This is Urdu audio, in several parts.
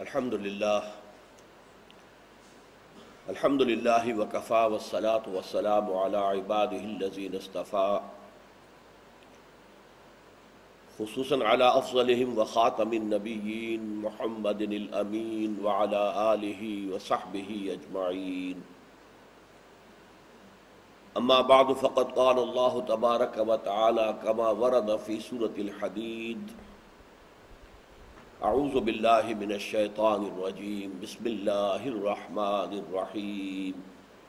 الحمد للہ وکفا والصلاة والسلام علی عباده الذین اصطفى خصوصاً علی افضلهم وخاتم النبیین محمد الامین وعلی آلہ وصحبہ اجمعین اما بعد فقد قال اللہ تبارک وتعالی کما ورد فی سورة الحدید اعوذ باللہ من الشیطان الرجیم بسم اللہ الرحمن الرحیم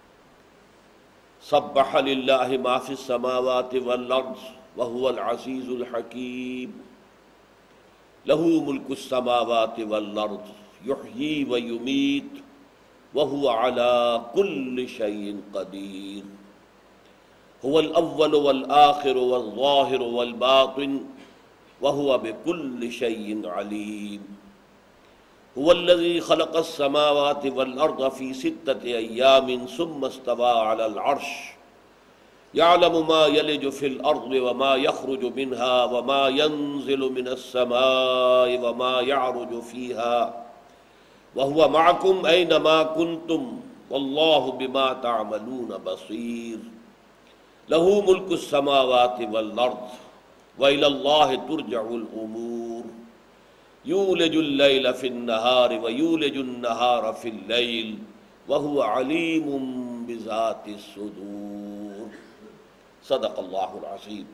سبح للہ ما فی السماوات والارض وهو العزیز الحکیم لہ ملک السماوات والارض یحیی ویمیت وهو علی کل شیء قدیر هو الاول والآخر والظاہر والباطن وهو بكل شيء عليم هو الذي خلق السماوات والأرض في 6 أيام ثم استوى على العرش يعلم ما يلج في الأرض وما يخرج منها وما ينزل من السماء وما يعرج فيها وهو معكم أينما كنتم والله بما تعملون بصير له ملك السماوات والأرض وَإِلَى اللَّهِ تُرْجَعُ الْأُمُورُ يُولِجُ اللَّيْلَ فِي النَّهَارِ وَيُولِجُ النَّهَارَ فِي اللَّيْلِ وَهُوَ عَلِيمٌ بِذَاتِ الصُّدُورِ صدق اللہ العظیم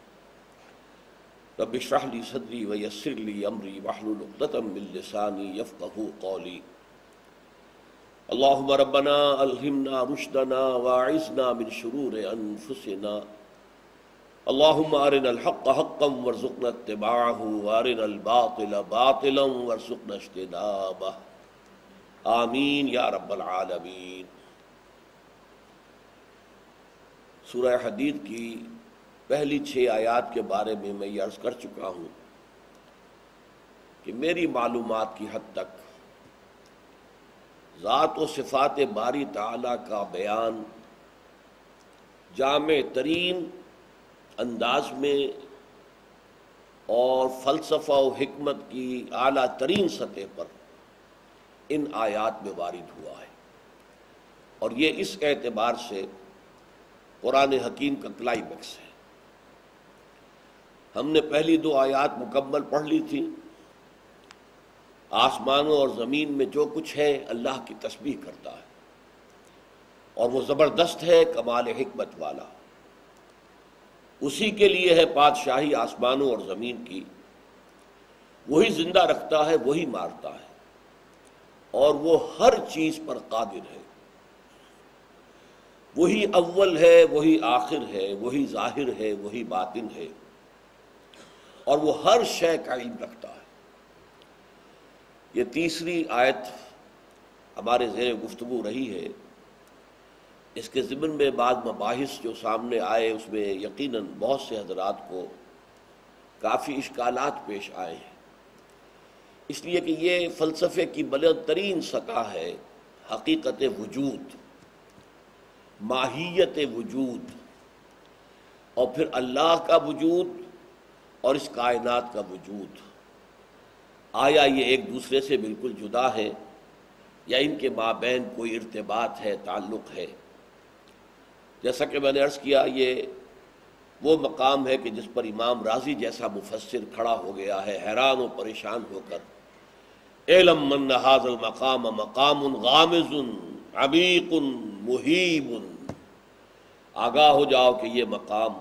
رب اشرح لي صدری ویسر لي امری واحلل عقدۃ من لسانی یفقهوا قولی اللهم ربنا الہمنا رشدنا واعذنا من شرور انفسنا اللهم ارنا الحق حقا وارزقنا اتباعه وارنا الباطل باطلا وارزقنا اجتنابه آمین یا رب العالمین۔ سورہ حدید کی پہلی 6 آیات کے بارے میں یہ عرض کر چکا ہوں کہ میری معلومات کی حد تک ذات و صفات باری تعالیٰ کا بیان جامع ترین انداز میں اور فلسفہ و حکمت کی اعلیٰ ترین سطح پر ان آیات میں وارد ہوا ہے، اور یہ اس اعتبار سے قرآن حکیم کا کلائمیکس ہے۔ ہم نے پہلی 2 آیات مکمل پڑھ لی تھی۔ آسمانوں اور زمین میں جو کچھ ہے اللہ کی تسبیح کرتا ہے، اور وہ زبردست ہے، کمال حکمت والا۔ اسی کے لیے ہے بادشاہی آسمانوں اور زمین کی، وہی زندہ رکھتا ہے، وہی مارتا ہے، اور وہ ہر چیز پر قادر ہے۔ وہی اول ہے، وہی آخر ہے، وہی ظاہر ہے، وہی باطن ہے، اور وہ ہر شے کا علم رکھتا ہے۔ یہ تیسری آیت ہمارے زیر گفتگو رہی ہے۔ اس کے ضمن میں بعض مباحث جو سامنے آئے اس میں یقیناً بہت سے حضرات کو کافی اشکالات پیش آئے ہیں، اس لیے کہ یہ فلسفے کی بلند ترین سطح ہے، حقیقت وجود، ماہیت وجود، اور پھر اللہ کا وجود اور اس کائنات کا وجود۔ آیا یہ ایک دوسرے سے بالکل جدا ہے یا ان کے مابین کوئی ارتباط ہے، تعلق ہے؟ جیسا کہ میں نے عرض کیا، یہ وہ مقام ہے کہ جس پر امام راضی جیسا مفسر کھڑا ہو گیا ہے حیران و پریشان ہو کر، اعلم من ھذا المقام مقام غامض عمیق مہیب، آگاہ ہو جاؤ کہ یہ مقام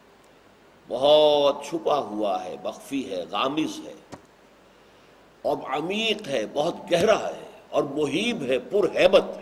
بہت چھپا ہوا ہے، مخفی ہے، غامض ہے، اور عمیق ہے، بہت گہرا ہے، اور مہیب ہے، پر ہیبت ہے۔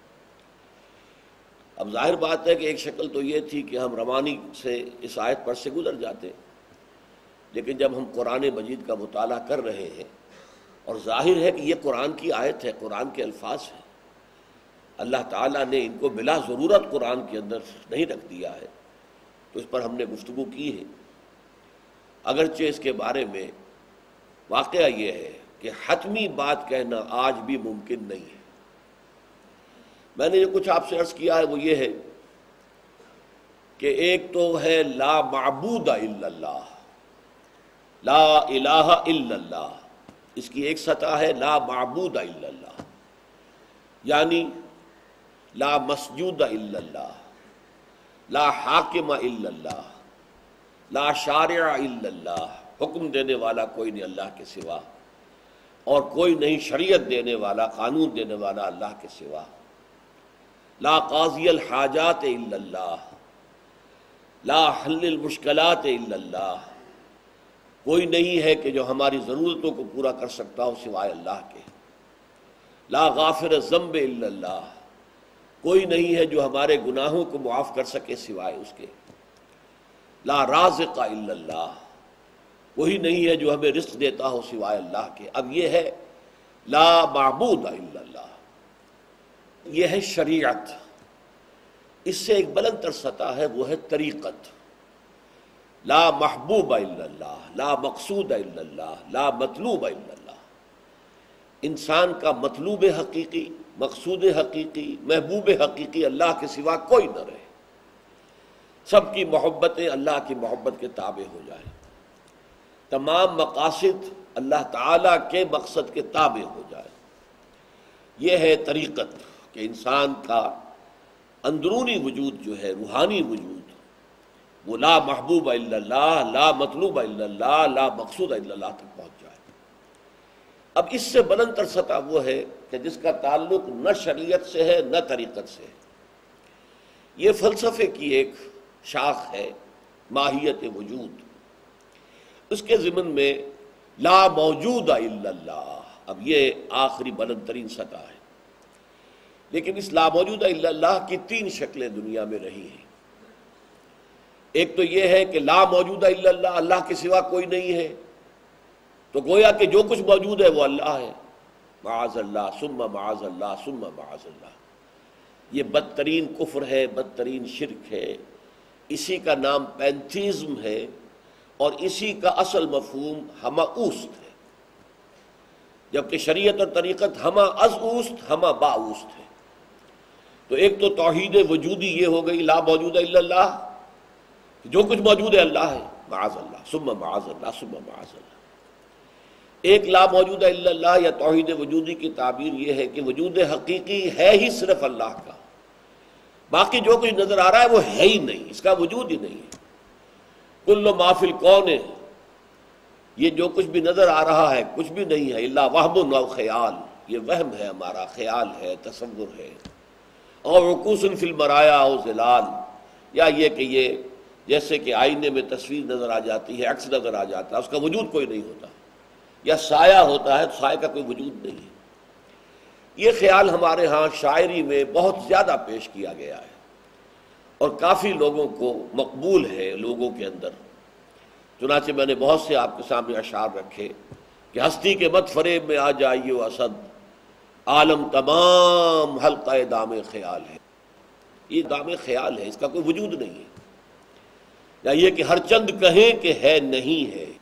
اب ظاہر بات ہے کہ ایک شکل تو یہ تھی کہ ہم روانی سے اس آیت پر سے گزر جاتے، لیکن جب ہم قرآن مجید کا مطالعہ کر رہے ہیں اور ظاہر ہے کہ یہ قرآن کی آیت ہے، قرآن کے الفاظ ہیں، اللہ تعالیٰ نے ان کو بلا ضرورت قرآن کے اندر نہیں رکھ دیا ہے، تو اس پر ہم نے گفتگو کی ہے۔ اگرچہ اس کے بارے میں واقعہ یہ ہے کہ حتمی بات کہنا آج بھی ممکن نہیں ہے۔ میں نے جو کچھ آپ سے عرض کیا ہے وہ یہ ہے کہ ایک تو ہے لا معبود الا اللہ، لا الہ الا اللہ، اس کی ایک سطح ہے لا معبود الا اللہ، یعنی لا مسجود الا اللہ، لا حاکم الا اللہ، لا شارع الا اللہ، حکم دینے والا کوئی نہیں اللہ کے سوا، اور کوئی نہیں شریعت دینے والا، قانون دینے والا اللہ کے سوا، لا قاضی الحاجات الا اللہ، لا حل المشکلات الا اللہ، کوئی نہیں ہے کہ جو ہماری ضرورتوں کو پورا کر سکتا ہو سوائے اللہ کے، لا غافر الذنب الا اللہ، کوئی نہیں ہے جو ہمارے گناہوں کو معاف کر سکے سوائے اس کے، لا رازق الا اللہ، وہی نہیں ہے جو ہمیں رزق دیتا ہو سوائے اللہ کے۔ اب یہ ہے لا معبود الا اللہ، یہ ہے شریعت۔ اس سے ایک بلند تر سطح ہے، وہ ہے طریقت۔ لا محبوب الا اللہ، لا مقصود الا اللہ، لا مطلوب الا اللہ۔ انسان کا مطلوب حقیقی، مقصود حقیقی، محبوب حقیقی اللہ کے سوا کوئی نہ رہے، سب کی محبتیں اللہ کی محبت کے تابع ہو جائیں، تمام مقاصد اللہ تعالیٰ کے مقصد کے تابع ہو جائے۔ یہ ہے طریقت کہ انسان کا اندرونی وجود جو ہے، روحانی وجود، وہ لا محبوب الا اللہ، لا مطلوب الا اللہ، لا مقصود الا اللہ تک پہنچ جائے۔ اب اس سے بلند تر سطح وہ ہے کہ جس کا تعلق نہ شریعت سے ہے نہ طریقت سے ہے۔ یہ فلسفے کی ایک شاخ ہے، ماہیت وجود۔ اس کے ضمن میں لا موجود الا اللہ، اب یہ آخری بلند ترین سطح ہے۔ لیکن اس لا موجود الا اللہ کی تین شکلیں دنیا میں رہی ہیں۔ ایک تو یہ ہے کہ لا موجود الا اللہ، اللہ کے سوا کوئی نہیں ہے، تو گویا کہ جو کچھ موجود ہے وہ اللہ ہے، معاذ اللہ ثم معاذ اللہ ثم معاذ اللہ۔ یہ بدترین کفر ہے، بدترین شرک ہے، اسی کا نام پینتھیزم ہے، اور اسی کا اصل مفہوم ہمہ اوست ہے، جبکہ شریعت اور طریقت ہمہ از اوست، ہمہ با اوست ہے۔ تو ایک تو توحید وجودی یہ ہو گئی لا موجود الا اللہ، جو کچھ موجود ہے اللہ ہے، معاذ اللہ ثم معاذ اللہ ثم معاذ اللہ۔ ایک لا موجود الا اللہ یا توحید وجودی کی تعبیر یہ ہے کہ وجود حقیقی ہے ہی صرف اللہ کا، باقی جو کچھ نظر آ رہا ہے وہ ہے ہی نہیں، اس کا وجود ہی نہیں ہے۔ کل ما فی الکون، یہ جو کچھ بھی نظر آ رہا ہے کچھ بھی نہیں ہے، الا وہم و خیال، یہ وہم ہے ہمارا، خیال ہے، تصور ہے، اور عکوس فی المرایا او ظلال، یا یہ کہ یہ جیسے کہ آئینے میں تصویر نظر آ جاتی ہے، عکس نظر آ جاتا ہے، اس کا وجود کوئی نہیں ہوتا، یا سایہ ہوتا ہے تو سایہ کا کوئی وجود نہیں ہے۔ یہ خیال ہمارے ہاں شاعری میں بہت زیادہ پیش کیا گیا ہے، اور کافی لوگوں کو مقبول ہے لوگوں کے اندر۔ چنانچہ میں نے بہت سے آپ کے سامنے اشعار رکھے کہ ہستی کے مت فریب میں آ جائیے و اسد، عالم تمام حلقہ دام خیال ہے۔ یہ دام خیال ہے، اس کا کوئی وجود نہیں ہے۔ یا یہ کہ ہر چند کہیں کہ ہے نہیں ہے،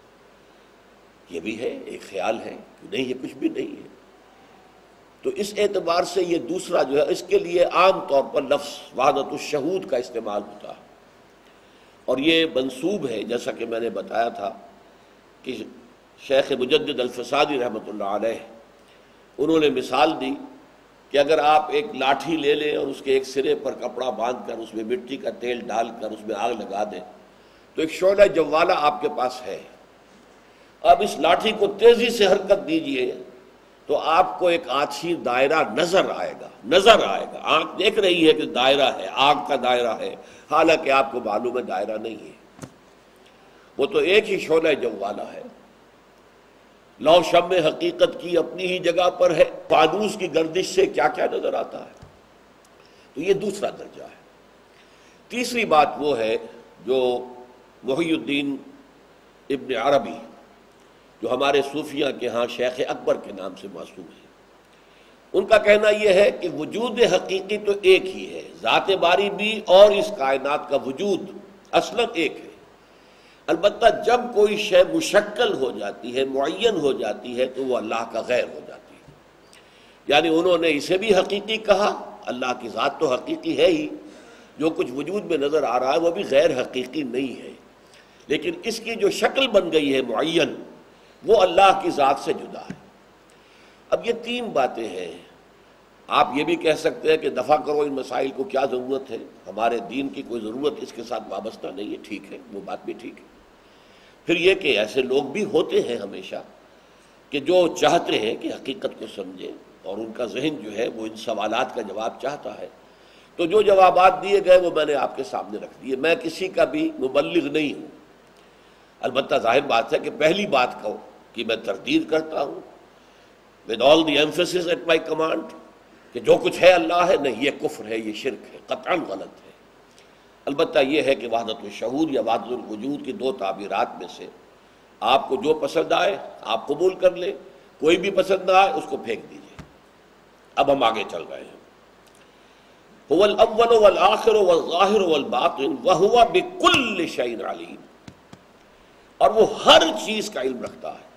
یہ بھی ہے، ایک خیال ہے کہ نہیں ہے، کچھ بھی نہیں ہے۔ تو اس اعتبار سے یہ دوسرا جو ہے، اس کے لیے عام طور پر لفظ وحدت الشہود کا استعمال ہوتا ہے، اور یہ منسوب ہے، جیسا کہ میں نے بتایا تھا کہ شیخ مجدد الفسادی رحمۃ اللہ علیہ، انہوں نے مثال دی کہ اگر آپ ایک لاٹھی لے لیں اور اس کے ایک سرے پر کپڑا باندھ کر اس میں مٹی کا تیل ڈال کر اس میں آگ لگا دیں تو ایک شعلہ جوالہ آپ کے پاس ہے۔ اب اس لاٹھی کو تیزی سے حرکت دیجئے تو آپ کو ایک آتشی دائرہ نظر آئے گا، آنکھ دیکھ رہی ہے کہ دائرہ ہے، آگ کا دائرہ ہے، حالانکہ آپ کو معلوم ہے دائرہ نہیں ہے، وہ تو ایک ہی شعلہ جوالہ ہے۔ لو شم حقیقت کی اپنی ہی جگہ پر ہے، فانوس کی گردش سے کیا کیا نظر آتا ہے۔ تو یہ دوسرا درجہ ہے۔ تیسری بات وہ ہے جو محی الدین ابن عربی، جو ہمارے صوفیہ کے ہاں شیخ اکبر کے نام سے موسوم ہے، ان کا کہنا یہ ہے کہ وجود حقیقی تو ایک ہی ہے، ذات باری بھی اور اس کائنات کا وجود اصلاً ایک ہے، البتہ جب کوئی شے مشکل ہو جاتی ہے، معین ہو جاتی ہے، تو وہ اللہ کا غیر ہو جاتی ہے۔ یعنی انہوں نے اسے بھی حقیقی کہا، اللہ کی ذات تو حقیقی ہے ہی، جو کچھ وجود میں نظر آ رہا ہے وہ بھی غیر حقیقی نہیں ہے، لیکن اس کی جو شکل بن گئی ہے معین، وہ اللہ کی ذات سے جدا ہے۔ اب یہ تین باتیں ہیں۔ آپ یہ بھی کہہ سکتے ہیں کہ دفع کرو ان مسائل کو، کیا ضرورت ہے، ہمارے دین کی کوئی ضرورت اس کے ساتھ وابستہ نہیں ہے، ٹھیک ہے، وہ بات بھی ٹھیک ہے۔ پھر یہ کہ ایسے لوگ بھی ہوتے ہیں ہمیشہ کہ جو چاہتے ہیں کہ حقیقت کو سمجھیں، اور ان کا ذہن جو ہے وہ ان سوالات کا جواب چاہتا ہے، تو جو جوابات دیے گئے وہ میں نے آپ کے سامنے رکھ دیے۔ میں کسی کا بھی مبلغ نہیں ہوں، البتہ ظاہر بات ہے کہ پہلی بات کہو کہ میں تردید کرتا ہوں with all the emphasis at my command کہ جو کچھ ہے اللہ ہے، نہیں، یہ کفر ہے، یہ شرک ہے، قطعاً غلط ہے۔ البتہ یہ ہے کہ وحدت الشہود یا وحدت الوجود کی دو تعبیرات میں سے آپ کو جو پسند آئے آپ قبول کر لیں، کوئی بھی پسند نہ آئے اس کو پھینک دیجیے۔ اب ہم آگے چل رہے ہیں۔ هو الاول والآخر والظاہر والباطن وهو بكل شيء علیم، اور وہ ہر چیز کا علم رکھتا ہے۔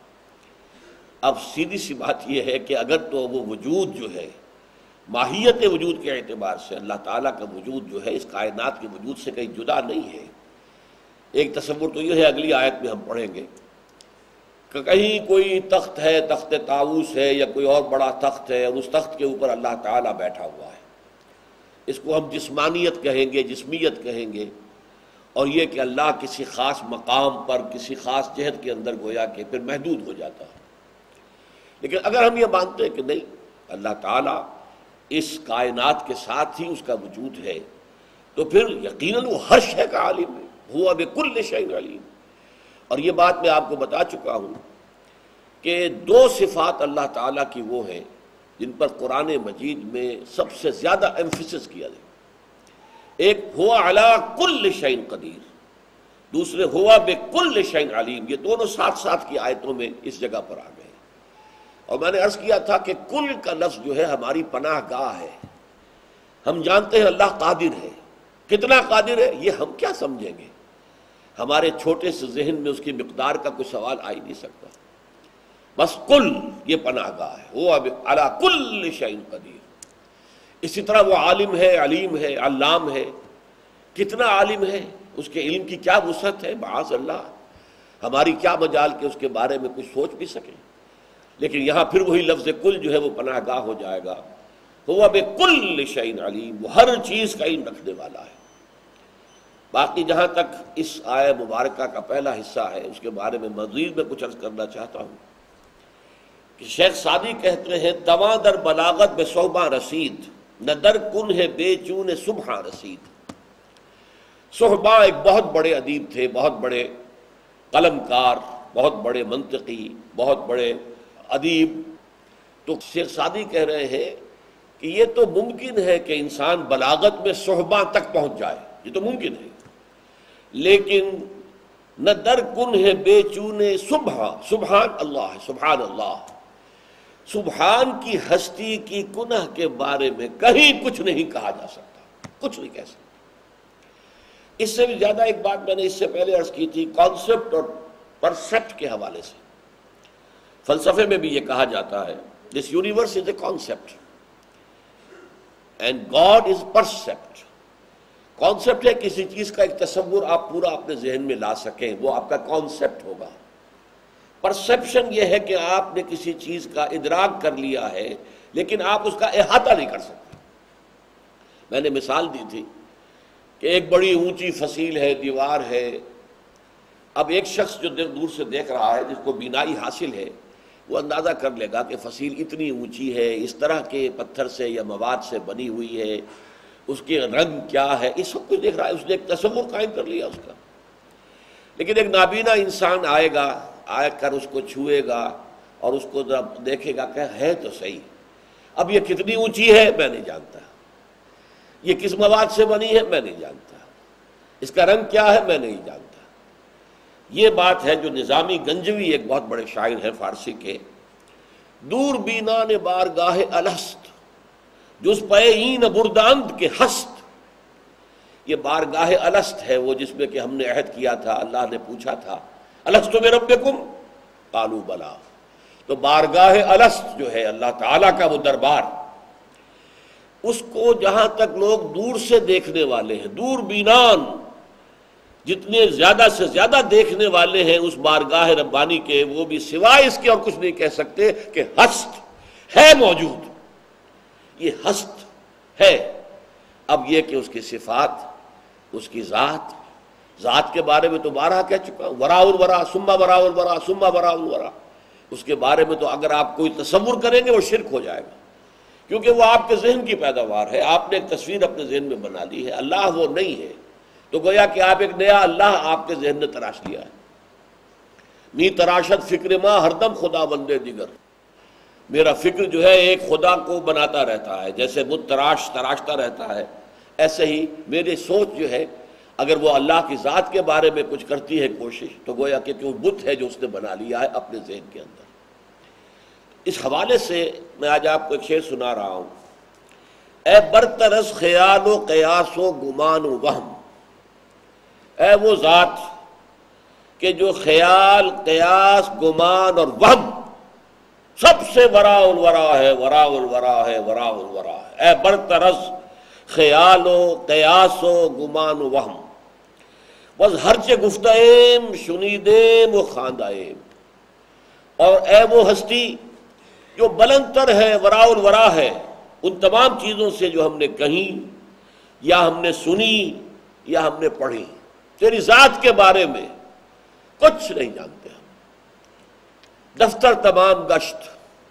اب سیدھی سی بات یہ ہے کہ اگر تو وہ وجود جو ہے ماہیت وجود کے اعتبار سے اللہ تعالیٰ کا وجود جو ہے اس کائنات کے وجود سے کہیں جدا نہیں ہے۔ ایک تصور تو یہ ہے، اگلی آیت میں ہم پڑھیں گے کہ کہیں کوئی تخت ہے، تخت طاؤس ہے یا کوئی اور بڑا تخت ہے، اور اس تخت کے اوپر اللہ تعالیٰ بیٹھا ہوا ہے۔ اس کو ہم جسمانیت کہیں گے، جسمیت کہیں گے، اور یہ کہ اللہ کسی خاص مقام پر کسی خاص جہت کے اندر گویا کہ پھر محدود ہو جاتا ہے۔ لیکن اگر ہم یہ مانتے ہیں کہ نہیں، اللہ تعالیٰ اس کائنات کے ساتھ ہی اس کا وجود ہے، تو پھر یقیناً وہ ہر شے کا عالم ہے، ہوا بکل شیء علیم۔ اور یہ بات میں آپ کو بتا چکا ہوں کہ دو صفات اللہ تعالیٰ کی وہ ہیں جن پر قرآن مجید میں سب سے زیادہ ایمفیسس کیا گیا۔ ایک ہوا علی کل شیء قدیر، دوسرے ہوا بکل شیء علیم۔ یہ دونوں ساتھ ساتھ کی آیتوں میں اس جگہ پر آ گئے۔ اور میں نے عرض کیا تھا کہ کل کا لفظ جو ہے ہماری پناہ گاہ ہے۔ ہم جانتے ہیں اللہ قادر ہے، کتنا قادر ہے یہ ہم کیا سمجھیں گے، ہمارے چھوٹے سے ذہن میں اس کی مقدار کا کوئی سوال آ ہی نہیں سکتا۔ بس کل یہ پناہ گاہ ہے، وہ علی کل شیء قدیر۔ اسی طرح وہ عالم ہے، علیم ہے، علام ہے۔ کتنا عالم ہے، اس کے علم کی کیا وسعت ہے، معاذ اللہ، ہماری کیا مجال کہ اس کے بارے میں کچھ سوچ بھی سکیں۔ لیکن یہاں پھر وہی لفظ کل جو ہے وہ پناہ گاہ ہو جائے گا۔ ہوا بکل شیء علیم، وہ ہر چیز کا علم رکھنے والا ہے۔ باقی جہاں تک اس آیہ مبارکہ کا پہلا حصہ ہے اس کے بارے میں مزید میں کچھ عرض کرنا چاہتا ہوں کہ شیخ سعدی کہتے ہیں تواں در بلاغت بے صحباں رسید، نہ در کن ہے بے چون صبحاں رسید۔ صحباں ایک بہت بڑے ادیب تھے، بہت بڑے قلم کار، بہت بڑے منطقی، بہت بڑے ادیب۔ تو شیخ سعدی کہہ رہے ہیں کہ یہ تو ممکن ہے کہ انسان بلاغت میں صحباں تک پہنچ جائے، یہ تو ممکن ہے، لیکن نہ در کن ہے بے چونے صبح، سبحان اللہ، سبحان اللہ، سبحان کی ہستی کی کنہ کے بارے میں کہیں کچھ نہیں کہا جا سکتا، کچھ نہیں کہہ سکتا۔ اس سے بھی زیادہ ایک بات میں نے اس سے پہلے عرض کی تھی، کانسیپٹ اور پرسیپٹ کے حوالے سے۔ فلسفے میں بھی یہ کہا جاتا ہے this universe is a concept and God is percept. Concept ہے کسی چیز کا ایک تصور آپ پورا اپنے ذہن میں لا سکیں، وہ آپ کا کانسیپٹ ہوگا۔ پرسیپشن یہ ہے کہ آپ نے کسی چیز کا ادراک کر لیا ہے لیکن آپ اس کا احاطہ نہیں کر سکتے۔ میں نے مثال دی تھی کہ ایک بڑی اونچی فصیل ہے، دیوار ہے، اب ایک شخص جو دور سے دیکھ رہا ہے، جس کو بینائی حاصل ہے، وہ اندازہ کر لے گا کہ فصیل اتنی اونچی ہے، اس طرح کے پتھر سے یا مواد سے بنی ہوئی ہے، اس کے رنگ کیا ہے، یہ سب کچھ دیکھ رہا ہے، اس نے ایک تصور قائم کر لیا اس کا۔ لیکن ایک نابینا انسان آئے گا، آ کر اس کو چھوئے گا اور اس کو ذرا دیکھے گا کہ ہے تو صحیح، اب یہ کتنی اونچی ہے میں نہیں جانتا، یہ کس مواد سے بنی ہے میں نہیں جانتا، اس کا رنگ کیا ہے میں نہیں جانتا۔ یہ بات ہے جو نظامی گنجوی ایک بہت بڑے شاعر ہیں فارسی کے، دور بینان بارگاہ الست جز پے این برداند کے ہست۔ یہ بارگاہ الست ہے وہ جس میں کہ ہم نے عہد کیا تھا، اللہ نے پوچھا تھا الست بربکم قالوا بلا۔ تو بارگاہ الست جو ہے اللہ تعالیٰ کا وہ دربار، اس کو جہاں تک لوگ دور سے دیکھنے والے ہیں، دور بینان، جتنے زیادہ سے زیادہ دیکھنے والے ہیں اس بارگاہ ربانی کے، وہ بھی سوائے اس کے اور کچھ نہیں کہہ سکتے کہ ہست ہے موجود، یہ ہست ہے۔ اب یہ کہ اس کی صفات، اس کی ذات کے بارے میں تو بارہا کہہ چکا ہوں، وراء الورا ثم وراء الورا ثم وراء الورا، اس کے بارے میں تو اگر آپ کوئی تصور کریں گے وہ شرک ہو جائے گا، کیونکہ وہ آپ کے ذہن کی پیداوار ہے، آپ نے ایک تصویر اپنے ذہن میں بنا لی ہے، اللہ وہ نہیں ہے، تو گویا کہ آپ ایک نیا اللہ آپ کے ذہن نے تراش لیا ہے۔ می تراشت فکر ماں ہردم خدا بندے دیگر، میرا فکر جو ہے ایک خدا کو بناتا رہتا ہے، جیسے بت تراشتا رہتا ہے، ایسے ہی میری سوچ جو ہے اگر وہ اللہ کی ذات کے بارے میں کچھ کرتی ہے کوشش، تو گویا کہ وہ بت ہے جو اس نے بنا لیا ہے اپنے ذہن کے اندر۔ اس حوالے سے میں آج آپ کو ایک شعر سنا رہا ہوں، اے برترس خیال و قیاس و گمان و وہم، اے وہ ذات کہ جو خیال، قیاس، گمان اور وہم سب سے وراء الورا ہے، وراء الورا ہے، وراء الورا ہے، اے برترس خیال و قیاس و گمان و وہم، بس ہرچے گفتیم شنیدیم و خواندائیم، اور اے وہ ہستی جو بلند تر ہے، وراء الورا ہے، ان تمام چیزوں سے جو ہم نے کہیں یا ہم نے سنی یا ہم نے پڑھی، تیری ذات کے بارے میں کچھ نہیں جانتے ہم۔ دفتر تمام گشت،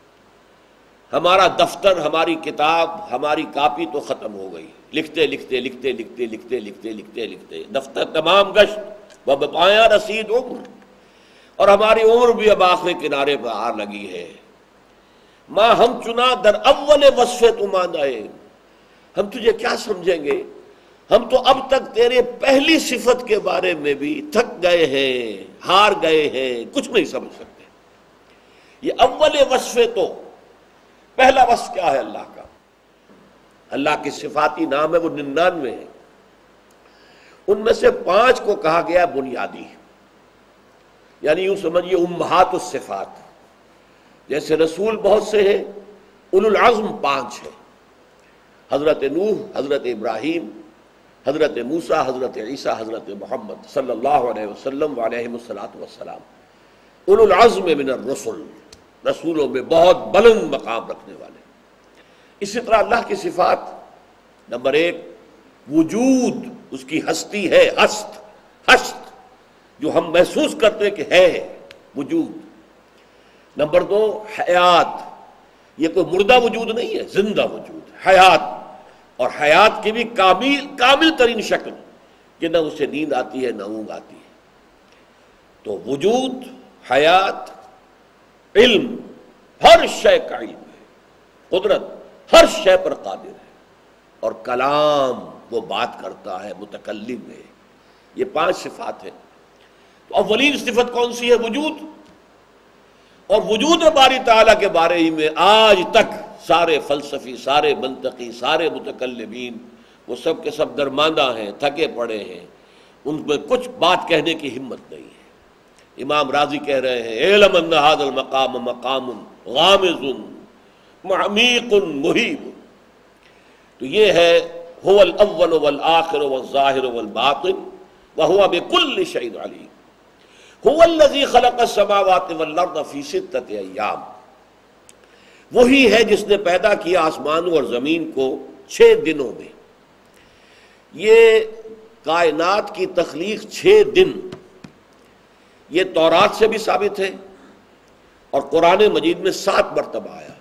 ہمارا دفتر، ہماری کتاب، ہماری کاپی تو ختم ہو گئی، لکھتے لکھتے لکھتے لکھتے لکھتے لکھتے لکھتے لکھتے دفتر تمام گشت و بپایا رسید عمر، اور ہماری عمر بھی اب آخری کنارے پر آ لگی ہے۔ ماں ہم چنا در اول وصف تمادائے، ہم تجھے کیا سمجھیں گے، ہم تو اب تک تیرے پہلی صفت کے بارے میں بھی تھک گئے ہیں، ہار گئے ہیں، کچھ نہیں سمجھ سکتے۔ یہ اول وصف، تو پہلا وصف کیا ہے اللہ کا؟ اللہ کے صفاتی نام ہے وہ 99 ہیں، ان میں سے 5 کو کہا گیا بنیادی، یعنی یوں سمجھیے امہات الصفات، جیسے رسول بہت سے ہیں، اولو العزم 5 ہیں، حضرت نوح، حضرت ابراہیم، حضرت موسیٰ، حضرت عیسیٰ، حضرت محمد صلی اللہ علیہ وسلم علیہ السلام، اولو العزم من الرسل، رسولوں میں بہت بلند مقام رکھنے والے۔ اسی طرح اللہ کی صفات، نمبر 1 وجود، اس کی ہستی ہے، ہست جو ہم محسوس کرتے ہیں کہ ہے وجود۔ نمبر 2 حیات، یہ کوئی مردہ وجود نہیں ہے، زندہ وجود، حیات، اور حیات کی بھی کامل ترین شکل کہ نہ اسے نیند آتی ہے نہ اونگ آتی ہے۔ تو وجود، حیات، علم، ہر شے کا علم ہے، قدرت ہر شے پر قادر ہے، اور کلام، وہ بات کرتا ہے، متکلم ہے۔ یہ 5 صفات ہیں۔ تو اولین صفت کون سی ہے؟ وجود۔ اور وجود باری تعالیٰ کے بارے ہی میں آج تک سارے فلسفی، سارے منطقی، سارے متکلمین وہ سب کے سب درماندہ ہیں، تھکے پڑے ہیں، ان میں کچھ بات کہنے کی ہمت نہیں ہے۔ امام راضی کہہ رہے ہیں اعلم ان ھذا المقام مقام غامض معمیق مہیب، تو یہ ہے هو الاول والآخر والظاہر والباطن وهو بكل شيء علیم، هو الذی خلق السماوات والارض فی 6 ایام، وہی ہے جس نے پیدا کیا آسمانوں اور زمین کو 6 دنوں میں۔ یہ کائنات کی تخلیق 6 دن، یہ تورات سے بھی ثابت ہے اور قرآن مجید میں 7 مرتبہ آیا،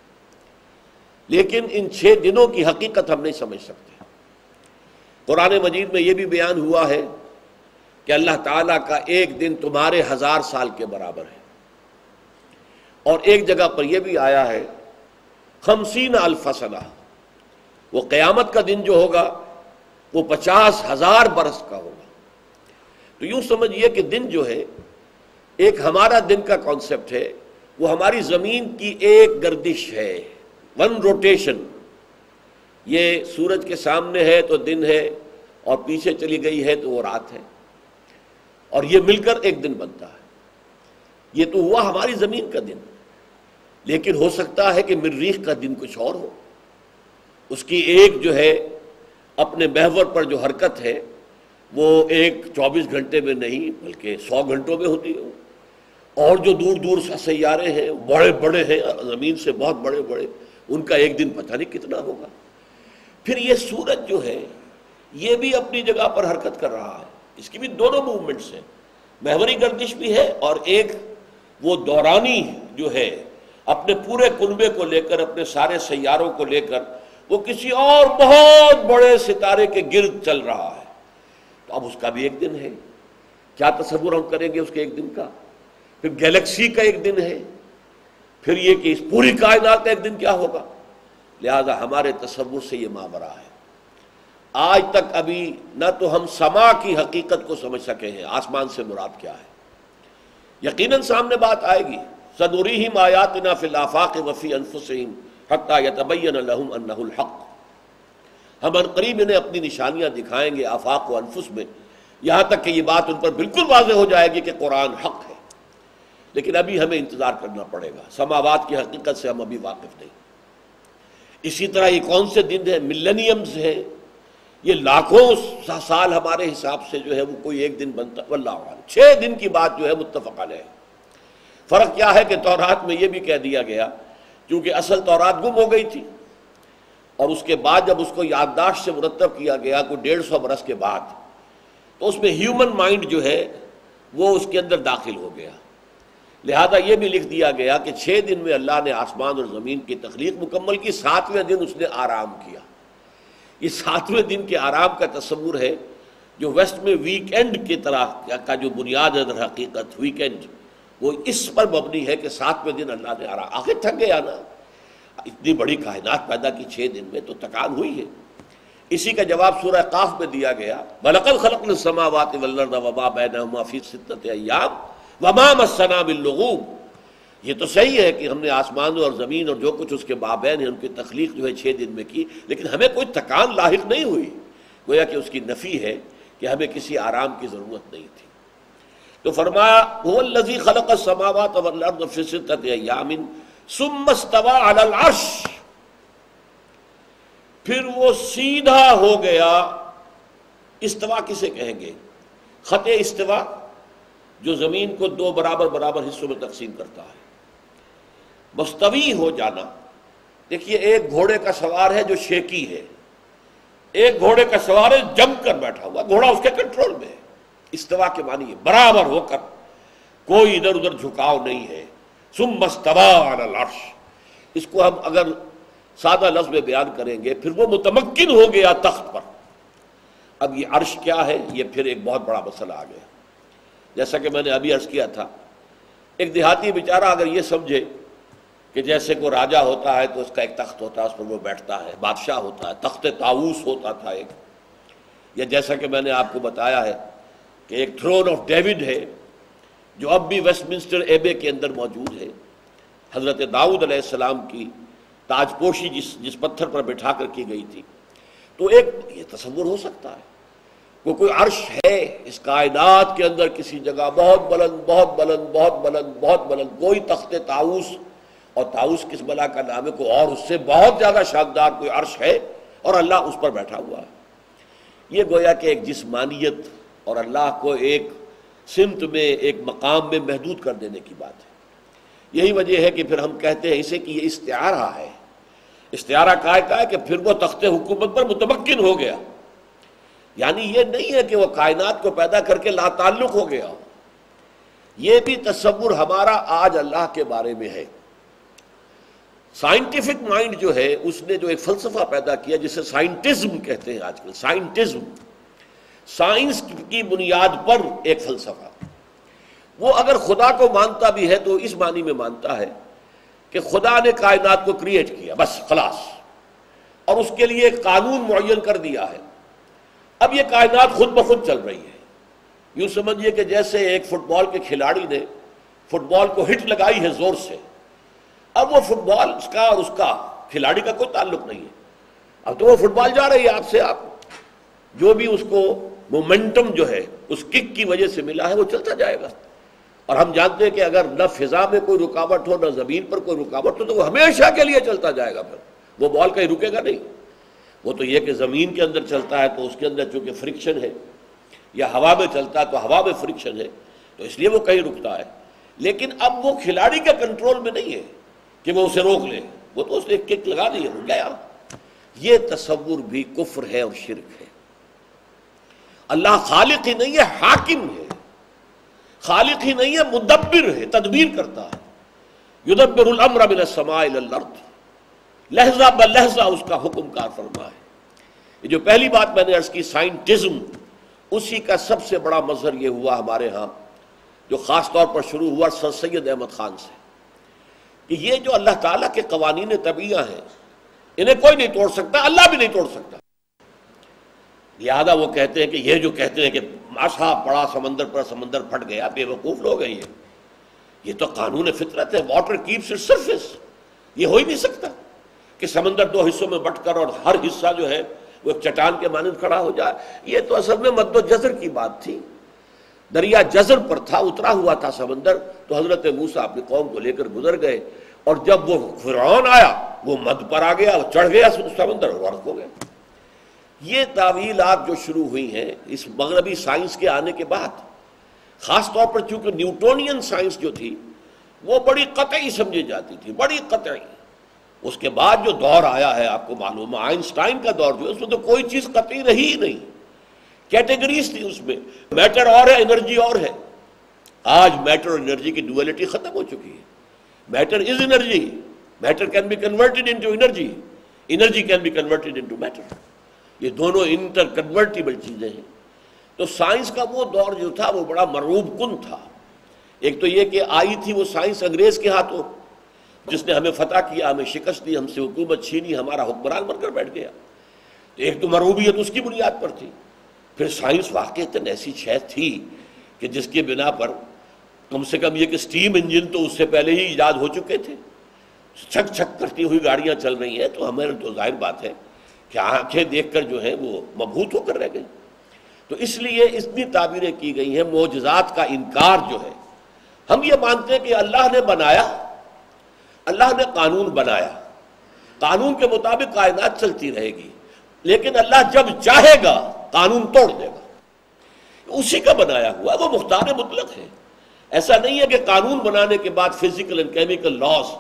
لیکن ان 6 دنوں کی حقیقت ہم نہیں سمجھ سکتے۔ قرآن مجید میں یہ بھی بیان ہوا ہے کہ اللہ تعالیٰ کا ایک دن تمہارے 1000 سال کے برابر ہے، اور ایک جگہ پر یہ بھی آیا ہے 50,000 سنہ، وہ قیامت کا دن جو ہوگا وہ 50,000 برس کا ہوگا۔ تو یوں سمجھیے کہ دن جو ہے ایک ہمارا دن کا کانسیپٹ ہے، وہ ہماری زمین کی ایک گردش ہے، 1 روٹیشن۔ یہ سورج کے سامنے ہے تو دن ہے، اور پیچھے چلی گئی ہے تو وہ رات ہے، اور یہ مل کر ایک دن بنتا ہے۔ یہ تو ہوا ہماری زمین کا دن، لیکن ہو سکتا ہے کہ مریخ کا دن کچھ اور ہو، اس کی ایک جو ہے اپنے محور پر جو حرکت ہے وہ ایک 24 گھنٹے میں نہیں بلکہ 100 گھنٹوں میں ہوتی ہے. اور جو دور دور سے سیارے ہیں بڑے بڑے ہیں، زمین سے بہت بڑے بڑے، ان کا ایک دن پتہ نہیں کتنا ہوگا. پھر یہ سورج جو ہے یہ بھی اپنی جگہ پر حرکت کر رہا ہے، اس کی بھی دونوں موومنٹس ہیں، محوری گردش بھی ہے اور ایک وہ دورانی جو ہے اپنے پورے کنبے کو لے کر، اپنے سارے سیاروں کو لے کر وہ کسی اور بہت بڑے ستارے کے گرد چل رہا ہے. تو اب اس کا بھی ایک دن ہے. کیا تصور ہم کریں گے اس کے ایک دن کا؟ پھر گیلیکسی کا ایک دن ہے، پھر یہ کہ اس پوری کائنات کا ایک دن کیا ہوگا. لہذا ہمارے تصور سے یہ ماورا ہے. آج تک ابھی نہ تو ہم سما کی حقیقت کو سمجھ سکے ہیں، آسمان سے مراد کیا ہے. یقیناً سامنے بات آئے گی. سنریہم آیاتنا فی الآفاق وفی انفسہم حتی یتبین لہم انہ الحق. ہم عنقریب انہیں اپنی نشانیاں دکھائیں گے آفاق و انفس میں، یہاں تک کہ یہ بات ان پر بالکل واضح ہو جائے گی کہ قرآن حق ہے. لیکن ابھی ہمیں انتظار کرنا پڑے گا، سماوات کی حقیقت سے ہم ابھی واقف نہیں. اسی طرح یہ کون سے دن ہے؟ ملینیمز ہے، یہ لاکھوں سال ہمارے حساب سے جو ہے وہ کوئی ایک دن بنتا. واللہ اعلم. 6 دن کی بات جو ہے متفق علیہ. فرق کیا ہے کہ تورات میں یہ بھی کہہ دیا گیا، کیونکہ اصل تورات گم ہو گئی تھی، اور اس کے بعد جب اس کو یادداشت سے مرتب کیا گیا کوئی 150 برس کے بعد، تو اس میں ہیومن مائنڈ جو ہے وہ اس کے اندر داخل ہو گیا. لہذا یہ بھی لکھ دیا گیا کہ 6 دن میں اللہ نے آسمان اور زمین کی تخلیق مکمل کی، 7ویں دن اس نے آرام کیا. یہ 7ویں دن کے آرام کا تصور ہے جو ویسٹ میں ویک اینڈ کی طرح کا جو بنیاد ہے در حقیقت ویک اینڈ، وہ اس پر مبنی ہے کہ 7ویں دن اللہ نے آرام. آخر تھک گیا نا، اتنی بڑی کائنات پیدا کی 6 دن میں، تو تکان ہوئی ہے. اسی کا جواب سورہ قاف میں دیا گیا، وَلَقَدْ خَلَقْنَا السَّمَاوَاتِ وَالْأَرْضَ وَمَا بَيْنَهُمَا فِي 6 أَيَّامٍ وَمَا مَسَّنَا بِاللُّغُوبِ. یہ تو صحیح ہے کہ ہم نے آسمان اور زمین اور جو کچھ اس کے مابین ہے ان کی تخلیق جو ہے 6 دن میں کی، لیکن ہمیں کوئی تکان لاحق نہیں ہوئی. گویا کہ اس کی نفی ہے کہ ہمیں کسی آرام کی ضرورت نہیں تھی. تو فرمایا هُوَ الَّذِي خَلَقَ السَّمَاوَاتَ وَالْأَرْضَ فِي 6 أَيَّامٍ ثُمَّ اسْتَوَىٰ عَلَى الْعَرْشِ. پھر وہ سیدھا ہو گیا. استوا کسے کہیں گے؟ خط استوا جو زمین کو 2 برابر برابر حصوں میں تقسیم کرتا ہے. مستوی ہو جانا. دیکھیے ایک گھوڑے کا سوار ہے جو شیکی ہے، ایک گھوڑے کا سوار ہے جم کر بیٹھا ہوا، گھوڑا اس کے کنٹرول میں ہے. استوا کے معنی ہے برابر ہو کر، کوئی ادھر ادھر جھکاؤ نہیں ہے. ثم استوى على العرش. اس کو ہم اگر سادہ لفظ میں بیان کریں گے، پھر وہ متمکن ہو گیا تخت پر. اب یہ عرش کیا ہے، یہ پھر ایک بہت بڑا مسئلہ آ گیا. جیسا کہ میں نے ابھی عرض کیا تھا، ایک دیہاتی بیچارہ اگر یہ سمجھے کہ جیسے کوئی راجہ ہوتا ہے تو اس کا ایک تخت ہوتا ہے، اس پر وہ بیٹھتا ہے، بادشاہ ہوتا ہے، تخت طاؤس ہوتا تھا ایک، یا جیسا کہ میں نے آپ کو بتایا ہے کہ ایک تھرون آف ڈیوڈ ہے جو اب بھی ویسٹ منسٹر ایبے کے اندر موجود ہے. حضرت داؤد علیہ السلام کی تاج پوشی جس پتھر پر بٹھا کر کی گئی تھی. تو ایک یہ تصور ہو سکتا ہے کوئی عرش ہے اس کائنات کے اندر کسی جگہ بہت بلند بہت بلند بہت بلند بہت بلند، کوئی تخت طاؤس، اور طاؤس کس بلا کا نام ہے، کوئی اور اس سے بہت زیادہ شاندار کوئی عرش ہے اور اللہ اس پر بیٹھا ہوا ہے. یہ گویا کہ ایک جسمانیت اور اللہ کو ایک سمت میں ایک مقام میں محدود کر دینے کی بات ہے. یہی وجہ ہے کہ پھر ہم کہتے ہیں اسے کہ یہ استعارہ ہے. استعارہ کا ہے کہ پھر وہ تخت حکومت پر متمکن ہو گیا. یعنی یہ نہیں ہے کہ وہ کائنات کو پیدا کر کے لا تعلق ہو گیا. یہ بھی تصور ہمارا آج اللہ کے بارے میں ہے. سائنٹیفک مائنڈ جو ہے اس نے جو ایک فلسفہ پیدا کیا جسے سائنٹزم کہتے ہیں آج کل، سائنٹزم، سائنس کی بنیاد پر ایک فلسفہ. وہ اگر خدا کو مانتا بھی ہے تو اس معنی میں مانتا ہے کہ خدا نے کائنات کو کریٹ کیا بس خلاص، اور اس کے لیے ایک قانون معین کر دیا ہے. اب یہ کائنات خود بخود چل رہی ہے. یوں سمجھیے کہ جیسے ایک فٹ بال کے کھلاڑی نے فٹ بال کو ہٹ لگائی ہے زور سے، اب وہ فٹ بال اس کا اور اس کا کھلاڑی کا کوئی تعلق نہیں ہے. اب تو وہ فٹ بال جا رہی ہے آپ سے، آپ جو بھی اس کو مومنٹم جو ہے اس کک کی وجہ سے ملا ہے وہ چلتا جائے گا. اور ہم جانتے ہیں کہ اگر نہ فضا میں کوئی رکاوٹ ہو نہ زمین پر کوئی رکاوٹ ہو تو وہ ہمیشہ کے لیے چلتا جائے گا. پھر وہ بال کہیں رکے گا نہیں. وہ تو یہ کہ زمین کے اندر چلتا ہے تو اس کے اندر چونکہ فرکشن ہے یا ہوا میں چلتا تو ہوا میں فرکشن ہے تو اس لیے وہ کہیں رکتا ہے، لیکن اب وہ کھلاڑی کا کنٹرول میں نہیں ہے کہ وہ اسے روک لے، وہ تو اس نے ایک کک لگا دی ہے، رک گیا۔ یہ تصور بھی کفر ہے اور شرک ہے۔ اللہ خالق ہی نہیں ہے، حاکم ہے، خالق ہی نہیں ہے، مدبر ہے، تدبیر کرتا ہے۔ یدبر الامر من السماء الى الارض، لہجہ بلہجہ اس کا حکم کار فرما ہے۔ یہ جو پہلی بات میں نے عرض کی سائنٹزم، اسی کا سب سے بڑا مظہر یہ ہوا ہمارے ہاں، جو خاص طور پر شروع ہوا سر سید احمد خان سے، کہ یہ جو اللہ تعالیٰ کے قوانین طبیعہ ہیں انہیں کوئی نہیں توڑ سکتا، اللہ بھی نہیں توڑ سکتا۔ لہذا وہ کہتے ہیں کہ یہ جو کہتے ہیں کہ ماشا پڑا سمندر پر سمندر پھٹ گیا، بے وقوف لوگ ہیں یہ تو قانون فطرت ہے، واٹر کیپس اٹس سرفیس، یہ ہو ہی نہیں سکتا کہ سمندر دو حصوں میں بٹ کر اور ہر حصہ جو ہے وہ ایک چٹان کے مانند کھڑا ہو جائے۔ یہ تو اصل میں مد و جزر کی بات تھی، دریا جزر پر تھا، اترا ہوا تھا سمندر، تو حضرت موسیٰ اپنی قوم کو لے کر گزر گئے، اور جب وہ فرعون آیا وہ مد پر آ گیا، وہ چڑھ گیا سمندر اور غرق ہو گیا۔ یہ تعویلات جو شروع ہوئی ہیں اس مغربی سائنس کے آنے کے بعد، خاص طور پر چونکہ نیوٹونین سائنس جو تھی وہ بڑی قطعی سمجھی جاتی تھی، بڑی قطعی۔ اس کے بعد جو دور آیا ہے آپ کو معلوم ہے، آئنسٹائن کا دور جو ہے اس میں تو کوئی چیز قطعی رہی ہی نہیں، کیٹیگریز تھی اس میں، میٹر اور ہے، انرجی اور ہے۔ آج میٹر اور انرجی کی ڈویلٹی ختم ہو چکی ہے۔ Matter is energy, matter can be converted into energy, energy can be converted into matter, یہ دونوں انٹر کنورٹیبل چیزیں ہیں۔ تو سائنس کا وہ دور جو تھا وہ بڑا مرعوب کن تھا۔ ایک تو یہ کہ آئی تھی وہ سائنس انگریز کے ہاتھوں، جس نے ہمیں فتح کیا، ہمیں شکست دی، ہم سے حکومت چھینی، ہمارا حکمران بن کر بیٹھ گیا، تو ایک تو مرعوبیت اس کی بنیاد پر تھی۔ پھر سائنس واقعتاً ایسی شے تھی کہ جس کی بنا پر کم سے کم یہ کہ سٹیم انجن تو اس سے پہلے ہی ایجاد ہو چکے تھے، چھک چھک کرتی ہوئی گاڑیاں چل رہی ہیں، تو ہمیں تو ظاہر بات ہے کہ آنکھیں دیکھ کر جو ہے وہ مبہوت ہو کر رہ گئی۔ تو اس لیے اتنی تعبیریں کی گئی ہیں۔ معجزات کا انکار جو ہے، ہم یہ مانتے ہیں کہ اللہ نے بنایا، اللہ نے قانون بنایا، قانون کے مطابق کائنات چلتی رہے گی، لیکن اللہ جب چاہے گا قانون توڑ دے گا، اسی کا بنایا ہوا، وہ مختار مطلق ہے۔ ایسا نہیں ہے کہ قانون بنانے کے بعد physical and chemical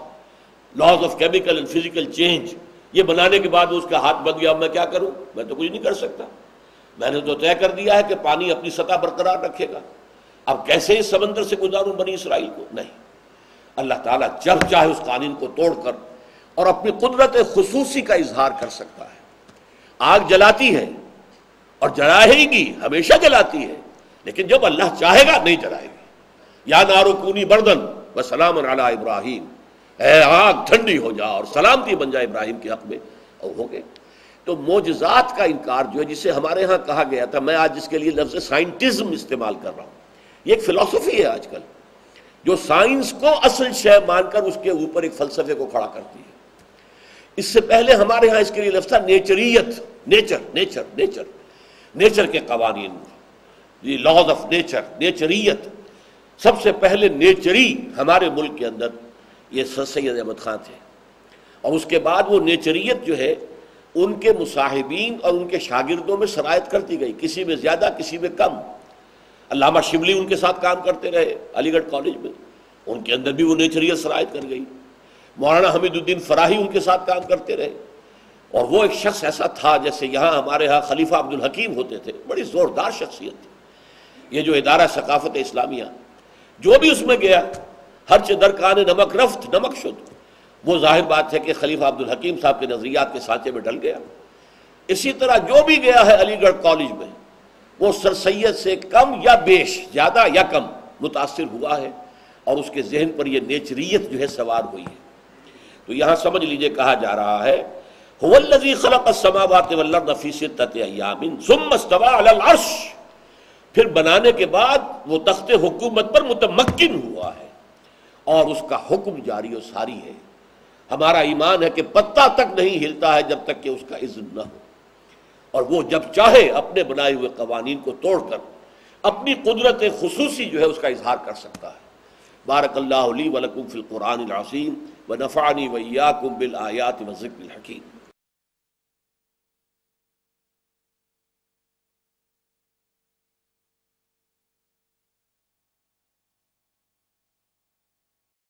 laws of chemical and physical change, یہ بنانے کے بعد اس کا ہاتھ بن گیا، اب میں کیا کروں، میں تو کچھ نہیں کر سکتا، میں نے تو طے کر دیا ہے کہ پانی اپنی سطح برقرار رکھے گا، اب کیسے اس سمندر سے گزاروں بنی اسرائیل کو؟ نہیں، اللہ تعالیٰ جب چاہے اس قانون کو توڑ کر اور اپنی قدرت خصوصی کا اظہار کر سکتا ہے۔ آگ جلاتی ہے اور جلائے گی، ہمیشہ جلاتی ہے، لیکن جب اللہ چاہے گا نہیں جلائے گی۔ یا نارو کونی بردن وسلام علی ابراہیم، اے آگ ٹھنڈی ہو جا اور سلامتی بن جائے ابراہیم کے حق میں، اور ہو گئے۔ تو معجزات کا انکار جو ہے، جسے ہمارے ہاں کہا گیا تھا، میں آج اس کے لیے لفظ سائنٹزم استعمال کر رہا ہوں، یہ ایک فلسفی ہے آج کل، جو سائنس کو اصل شے مان کر اس کے اوپر ایک فلسفے کو کھڑا کرتی ہے۔ اس سے پہلے ہمارے ہاں اس کے لیے لفظ تھا نیچریت، نیچر کے قوانین، لاز آف نیچر، نیچریت۔ سب سے پہلے نیچری ہمارے ملک کے اندر یہ سر سید احمد خان تھے، اور اس کے بعد وہ نیچریت جو ہے ان کے مصاحبین اور ان کے شاگردوں میں سرایت کرتی گئی، کسی میں زیادہ کسی میں کم۔ علامہ شبلی ان کے ساتھ کام کرتے رہے علی گڑھ کالج میں، ان کے اندر بھی وہ نیچریت سرایت کر گئی۔ مولانا حمید الدین فراہی ان کے ساتھ کام کرتے رہے، اور وہ ایک شخص ایسا تھا جیسے یہاں ہمارے ہاں خلیفہ عبد الحکیم ہوتے تھے، بڑی زوردار شخصیت تھی۔ یہ جو ادارہ ثقافت اسلامیہ جو بھی اس میں گیا، ہر چہ در کان نمک رفت نمک شد، وہ ظاہر بات ہے کہ خلیفہ عبد الحکیم صاحب کے نظریات کے سانچے میں ڈل گیا۔ اسی طرح جو بھی گیا ہے علی گڑھ کالج میں، وہ سر سید سے کم یا بیش، زیادہ یا کم متاثر ہوا ہے، اور اس کے ذہن پر یہ نیچریت جو ہے سوار ہوئی ہے۔ تو یہاں سمجھ لیجئے کہا جا رہا ہے هو الذی خلق السماوات والارض فی ستۃ ایام ثم استوى علی العرش، پھر بنانے کے بعد وہ تخت حکومت پر متمکن ہوا ہے اور اس کا حکم جاری و ساری ہے۔ ہمارا ایمان ہے کہ پتہ تک نہیں ہلتا ہے جب تک کہ اس کا اذن نہ ہو، اور وہ جب چاہے اپنے بنائے ہوئے قوانین کو توڑ کر اپنی قدرت خصوصی جو ہے اس کا اظہار کر سکتا ہے۔ بارک اللہ لی ولکم فی القرآن العظیم ونفعنی وإیاکم بالآیات والذکر الحکیم۔